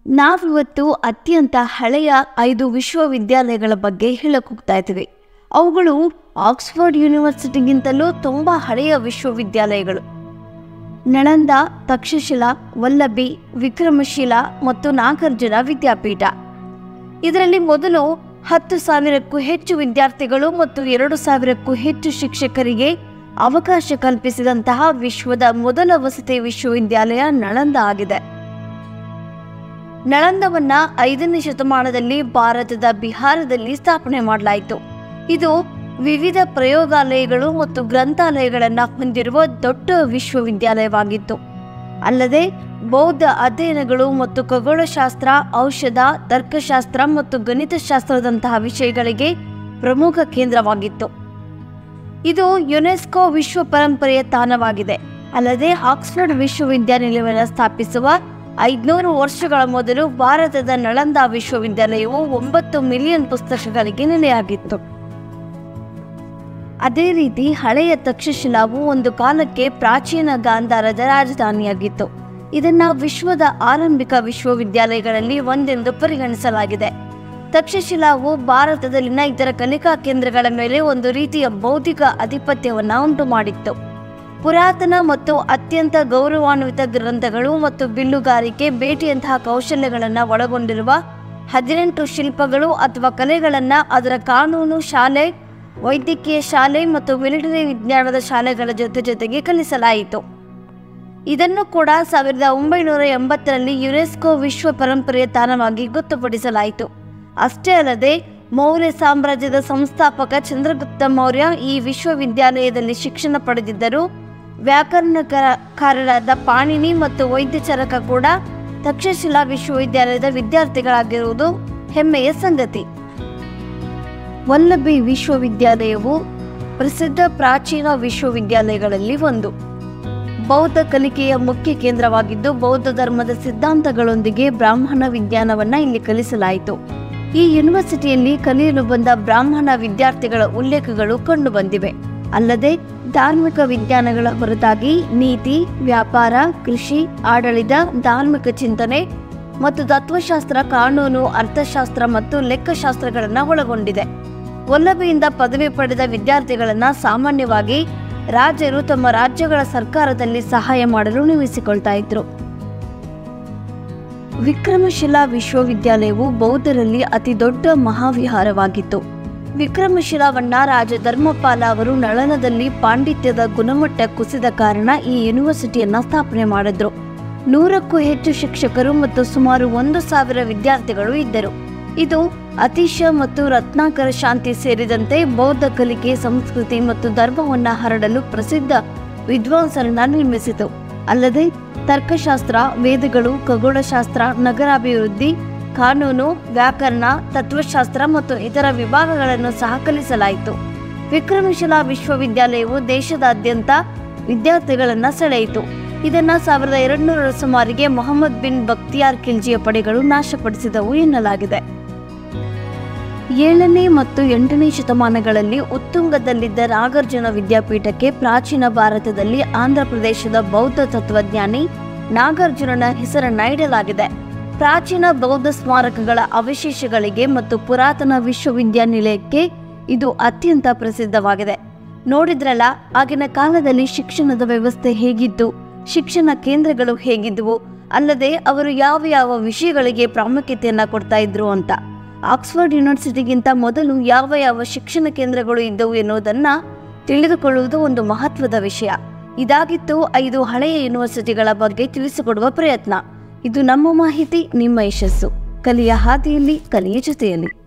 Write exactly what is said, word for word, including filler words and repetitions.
ನಾವಿವತ್ತು ಅತ್ಯಂತ ಹಳೆಯ ಐದು ವಿಶ್ವವಿದ್ಯಾಲಯಗಳ ಬಗ್ಗೆ ಹೇಳಕ್ಕೆ ಹೋಗ್ತಾ ಇದ್ದೀವಿ. ಅವುಗಳು ಆಕ್ಸ್ಫರ್ಡ್ ಯೂನಿವರ್ಸಿಟಿಗಿಂತಲೂ ತುಂಬ ಹಳೆಯ ವಿಶ್ವವಿದ್ಯಾಲಯಗಳು. ನಳಂದ, ತಕ್ಷಶಿಲಾ, ವಲ್ಲಭಿ, ವಿಕ್ರಮಶಿಲಾ ಮತ್ತು ನಾಗಾರ್ಜುನ ವಿದ್ಯಾಪೀಠ. ಇದರಲ್ಲಿ ಮೊದಲು ಹತ್ತು ಸಾವಿರಕ್ಕೂ ಹೆಚ್ಚು ವಿದ್ಯಾರ್ಥಿಗಳು ಮತ್ತು ಎರಡು ಸಾವಿರಕ್ಕೂ ಹೆಚ್ಚು ಶಿಕ್ಷಕರಿಗೆ ಅವಕಾಶ ಕಲ್ಪಿಸಿದಂತಹ ವಿಶ್ವದ ಮೊದಲ ವಸತಿ ವಿಶ್ವವಿದ್ಯಾಲಯ ನಳಂದ ಆಗಿದೆ. ನಳಂದವನ್ನ ಐದನೇ ಶತಮಾನದಲ್ಲಿ ಭಾರತದ ಬಿಹಾರದಲ್ಲಿ ಸ್ಥಾಪನೆ ಮಾಡಲಾಯಿತು. ಇದು ವಿವಿಧ ಪ್ರಯೋಗಾಲಯಗಳು ಮತ್ತು ಗ್ರಂಥಾಲಯಗಳನ್ನು ಹೊಂದಿರುವ ದೊಡ್ಡ ವಿಶ್ವವಿದ್ಯಾಲಯವಾಗಿತ್ತು. ಅಲ್ಲದೆ ಬೌದ್ಧ ಅಧ್ಯಯನಗಳು ಮತ್ತು ಖಗೋಳಶಾಸ್ತ್ರ, ಔಷಧ, ತರ್ಕಶಾಸ್ತ್ರ ಮತ್ತು ಗಣಿತಶಾಸ್ತ್ರದಂತಹ ವಿಷಯಗಳಿಗೆ ಪ್ರಮುಖ ಕೇಂದ್ರವಾಗಿತ್ತು. ಇದು ಯುನೆಸ್ಕೋ ವಿಶ್ವ ಪರಂಪರೆಯ ತಾಣವಾಗಿದೆ. ಅಲ್ಲದೆ ಆಕ್ಸ್ಫರ್ಡ್ ವಿಶ್ವವಿದ್ಯಾನಿಲಯವನ್ನು ಸ್ಥಾಪಿಸುವ ಐದುನೂರು ವರ್ಷಗಳ ಮೊದಲು ಭಾರತದ ನಳಂದ ವಿಶ್ವವಿದ್ಯಾಲಯವು ಒಂಬತ್ತು ಮಿಲಿಯನ್ ಪುಸ್ತಕಗಳಿಗೆ ನೆಲೆಯಾಗಿತ್ತು. ಅದೇ ರೀತಿ ಹಳೆಯ ತಕ್ಷಶಿಲಾವು ಒಂದು ಕಾಲಕ್ಕೆ ಪ್ರಾಚೀನ ಗಾಂಧಾರದ ರಾಜಧಾನಿಯಾಗಿತ್ತು. ಇದನ್ನ ವಿಶ್ವದ ಆರಂಭಿಕ ವಿಶ್ವವಿದ್ಯಾಲಯಗಳಲ್ಲಿ ಒಂದೆಂದು ಪರಿಗಣಿಸಲಾಗಿದೆ. ತಕ್ಷಶಿಲಾವು ಭಾರತದಲ್ಲಿನ ಇತರ ಕಲಿಕಾ ಕೇಂದ್ರಗಳ ಮೇಲೆ ಒಂದು ರೀತಿಯ ಬೌದ್ಧಿಕ ಆಧಿಪತ್ಯವನ್ನು ಉಂಟು ಮಾಡಿತ್ತು. ಪುರಾತನ ಮತ್ತು ಅತ್ಯಂತ ಗೌರವಾನ್ವಿತ ಗ್ರಂಥಗಳು ಮತ್ತು ಬಿಲ್ಲುಗಾರಿಕೆ, ಬೇಟೆಯಂತಹ ಕೌಶಲ್ಯಗಳನ್ನು ಒಳಗೊಂಡಿರುವ ಹದಿನೆಂಟು ಶಿಲ್ಪಗಳು ಅಥವಾ ಕಲೆಗಳನ್ನು ಅದರ ಕಾನೂನು ಶಾಲೆ, ವೈದ್ಯಕೀಯ ಶಾಲೆ ಮತ್ತು ಮಿಲಿಟರಿ ವಿಜ್ಞಾನದ ಶಾಲೆಗಳ ಜೊತೆ ಜೊತೆಗೆ ಕಲಿಸಲಾಯಿತು. ಇದನ್ನು ಕೂಡ ಸಾವಿರದ ಒಂಬೈನೂರ ಎಂಬತ್ತರಲ್ಲಿ ಯುನೆಸ್ಕೋ ವಿಶ್ವ ಪರಂಪರೆಯ ತಾಣವಾಗಿ ಗೊತ್ತುಪಡಿಸಲಾಯಿತು. ಅಷ್ಟೇ ಅಲ್ಲದೆ ಮೌರ್ಯ ಸಾಮ್ರಾಜ್ಯದ ಸಂಸ್ಥಾಪಕ ಚಂದ್ರಗುಪ್ತ ಮೌರ್ಯ ಈ ವಿಶ್ವವಿದ್ಯಾಲಯದಲ್ಲಿ ಶಿಕ್ಷಣ ಪಡೆದಿದ್ದರು. ವ್ಯಾಕರಣಕಾರರಾದ ಪಾಣಿನಿ ಮತ್ತು ವೈದ್ಯಚರಕ ಕೂಡ ತಕ್ಷಶಿಲಾ ವಿಶ್ವವಿದ್ಯಾಲಯದ ವಿದ್ಯಾರ್ಥಿಗಳಾಗಿರುವುದು ಹೆಮ್ಮೆಯ ಸಂಗತಿ. ವಲ್ಲಭಿ ವಿಶ್ವವಿದ್ಯಾಲಯವು ಪ್ರಸಿದ್ಧ ಪ್ರಾಚೀನ ವಿಶ್ವವಿದ್ಯಾಲಯಗಳಲ್ಲಿ ಒಂದು. ಬೌದ್ಧ ಕಲಿಕೆಯ ಮುಖ್ಯ ಕೇಂದ್ರವಾಗಿದ್ದು ಬೌದ್ಧ ಧರ್ಮದ ಸಿದ್ಧಾಂತಗಳೊಂದಿಗೆ ಬ್ರಾಹ್ಮಣ ವಿಜ್ಞಾನವನ್ನು ಇಲ್ಲಿ ಕಲಿಸಲಾಯಿತು. ಈ ಯೂನಿವರ್ಸಿಟಿಯಲ್ಲಿ ಕಲಿಯಲು ಬಂದ ಬ್ರಾಹ್ಮಣ ವಿದ್ಯಾರ್ಥಿಗಳ ಉಲ್ಲೇಖಗಳು ಕಂಡುಬಂದಿವೆ. ಅಲ್ಲದೆ ಧಾರ್ಮಿಕ ವಿಜ್ಞಾನಗಳ ಹೊರತಾಗಿ ನೀತಿ, ವ್ಯಾಪಾರ, ಕೃಷಿ, ಆಡಳಿತ, ಧಾರ್ಮಿಕ ಚಿಂತನೆ ಮತ್ತು ತತ್ವಶಾಸ್ತ್ರ, ಕಾನೂನು, ಅರ್ಥಶಾಸ್ತ್ರ ಮತ್ತು ಲೆಕ್ಕಶಾಸ್ತ್ರಗಳನ್ನು ಒಳಗೊಂಡಿದೆ. ವಲ್ಲಭಿಯಿಂದ ಪದವಿ ಪಡೆದ ವಿದ್ಯಾರ್ಥಿಗಳನ್ನು ಸಾಮಾನ್ಯವಾಗಿ ರಾಜರು ತಮ್ಮ ರಾಜ್ಯಗಳ ಸರ್ಕಾರದಲ್ಲಿ ಸಹಾಯ ಮಾಡಲು ನೇಮಿಸಿಕೊಳ್ತಾ ಇದ್ರು. ವಿಕ್ರಮಶಿಲಾ ವಿಶ್ವವಿದ್ಯಾಲಯವು ಬೌದ್ಧರಲ್ಲಿ ಅತಿ ದೊಡ್ಡ ಮಹಾವಿಹಾರವಾಗಿತ್ತು. ವಿಕ್ರಮಶಿಲಾವನ್ನ ರಾಜ ಧರ್ಮಪಾಲ ಅವರು ನಳನದಲ್ಲಿ ಪಾಂಡಿತ್ಯದ ಗುಣಮಟ್ಟ ಕುಸಿದ ಕಾರಣ ಈ ಯೂನಿವರ್ಸಿಟಿಯನ್ನ ಸ್ಥಾಪನೆ ಮಾಡಿದ್ರು. ನೂರಕ್ಕೂ ಹೆಚ್ಚು ಶಿಕ್ಷಕರು ಮತ್ತು ಸುಮಾರು ಒಂದು ಸಾವಿರ ವಿದ್ಯಾರ್ಥಿಗಳು ಇದ್ದರು. ಇದು ಅತಿಶ ಮತ್ತು ರತ್ನಾಕರ ಶಾಂತಿ ಸೇರಿದಂತೆ ಬೌದ್ಧ ಕಲಿಕೆ, ಸಂಸ್ಕೃತಿ ಮತ್ತು ಧರ್ಮವನ್ನು ಹರಡಲು ಪ್ರಸಿದ್ಧ ವಿದ್ವಾಂಸರನ್ನ ನಿರ್ಮಿಸಿತು. ಅಲ್ಲದೆ ತರ್ಕಶಾಸ್ತ್ರ, ವೇದಗಳು, ಖಗೋಳಶಾಸ್ತ್ರ, ನಗರಾಭಿವೃದ್ಧಿ, ಕಾನೂನು, ವ್ಯಾಕರಣ, ತತ್ವಶಾಸ್ತ್ರ ಮತ್ತು ಇತರ ವಿಭಾಗಗಳನ್ನು ಸಹ ಕಲಿಸಲಾಯಿತು. ವಿಕ್ರಮಶಿಲಾ ವಿಶ್ವವಿದ್ಯಾಲಯವು ದೇಶದಾದ್ಯಂತ ವಿದ್ಯಾರ್ಥಿಗಳನ್ನು ಸೆಳೆಯಿತು. ಇದನ್ನ ಸಾವಿರದ ಎರಡುನೂರರ ಸುಮಾರಿಗೆ ಮೊಹಮ್ಮದ್ ಬಿನ್ ಬಕ್ತಿಯಾರ್ ಖಿಲ್ಜಿಯ ಪಡೆಗಳು ನಾಶಪಡಿಸಿದವು ಎನ್ನಲಾಗಿದೆ. ಏಳನೇ ಮತ್ತು ಎಂಟನೇ ಶತಮಾನಗಳಲ್ಲಿ ಉತ್ತುಂಗದಲ್ಲಿದ್ದ ನಾಗಾರ್ಜುನ ವಿದ್ಯಾಪೀಠಕ್ಕೆ ಪ್ರಾಚೀನ ಭಾರತದಲ್ಲಿ ಆಂಧ್ರ ಪ್ರದೇಶದ ಬೌದ್ಧ ತತ್ವಜ್ಞಾನಿ ನಾಗಾರ್ಜುನನ ಹೆಸರನ್ನ ಇಡಲಾಗಿದೆ. ಪ್ರಾಚೀನ ಬೌದ್ಧ ಸ್ಮಾರಕಗಳ ಅವಶೇಷಗಳಿಗೆ ಮತ್ತು ಪುರಾತನ ವಿಶ್ವವಿದ್ಯಾನಿಲಯಕ್ಕೆ ಇದು ಅತ್ಯಂತ ಪ್ರಸಿದ್ಧವಾಗಿದೆ. ನೋಡಿದ್ರಲ್ಲ, ಆಗಿನ ಕಾಲದಲ್ಲಿ ಶಿಕ್ಷಣದ ವ್ಯವಸ್ಥೆ ಹೇಗಿತ್ತು, ಶಿಕ್ಷಣ ಕೇಂದ್ರಗಳು ಹೇಗಿದ್ವು, ಅಲ್ಲದೆ ಅವರು ಯಾವ ಯಾವ ವಿಷಯಗಳಿಗೆ ಪ್ರಾಮುಖ್ಯತೆಯನ್ನು ಕೊಡ್ತಾ ಇದ್ರು ಅಂತ. ಆಕ್ಸ್ಫರ್ಡ್ ಯೂನಿವರ್ಸಿಟಿಗಿಂತ ಮೊದಲು ಯಾವ ಯಾವ ಶಿಕ್ಷಣ ಕೇಂದ್ರಗಳು ಇದ್ದವು ಎನ್ನುವುದನ್ನು ತಿಳಿದುಕೊಳ್ಳುವುದು ಒಂದು ಮಹತ್ವದ ವಿಷಯ. ಇದಾಗಿತ್ತು ಐದು ಹಳೆಯ ಯೂನಿವರ್ಸಿಟಿಗಳ ಬಗ್ಗೆ ತಿಳಿಸಿಕೊಡುವ ಪ್ರಯತ್ನ. ಇದು ನಮ್ಮ ಮಾಹಿತಿ, ನಿಮ್ಮ ಯಶಸ್ಸು. ಕಲಿಯ ಹಾದಿಯಲ್ಲಿ, ಕಲಿಯ ಜೊತೆಯಲ್ಲಿ.